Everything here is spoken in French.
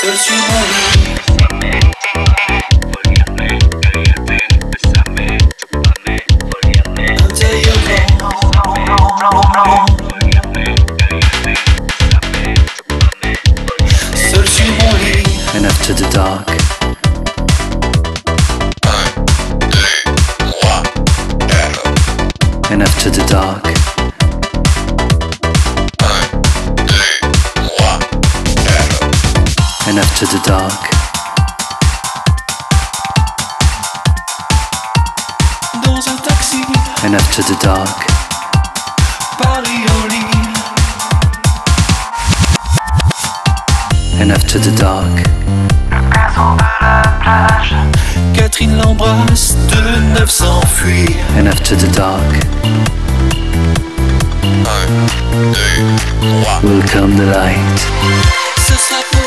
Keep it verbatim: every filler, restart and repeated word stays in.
Seul sur mon lit. Seul sur mon lit. And after the dark, and after the dark, and after the dark, Dans un taxi, and after the dark, Paris en ligne. and after the dark, Catherine l'embrasse, de neuf s'enfuit. and after the dark, will come the light. Ce sera pour